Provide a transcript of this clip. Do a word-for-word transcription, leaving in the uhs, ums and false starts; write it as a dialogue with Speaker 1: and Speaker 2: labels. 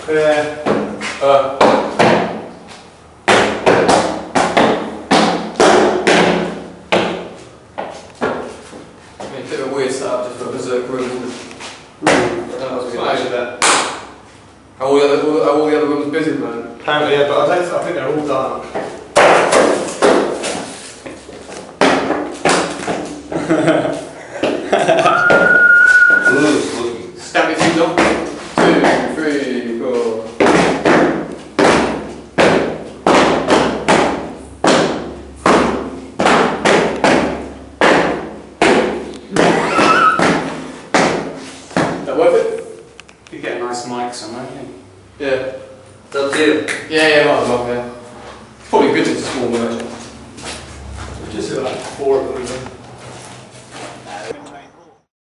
Speaker 1: Yeah.
Speaker 2: Uh. I mean, a bit of a weird setup just for a berserk room, isn't it?
Speaker 1: Mm.
Speaker 2: I was
Speaker 1: Not actually that.
Speaker 2: Are all the other, all, are all the other rooms busy, man?
Speaker 1: Apparently, yeah, but I, don't, I think they're all dark.
Speaker 2: Stamp your feet on. Two, three, four. Is that worth it?
Speaker 1: You get a nice mic somewhere, yeah.
Speaker 2: Yeah.
Speaker 3: It's up to you.
Speaker 2: Yeah, yeah, might as well, yeah. It's probably good to small one, actually.
Speaker 1: Just like four of them.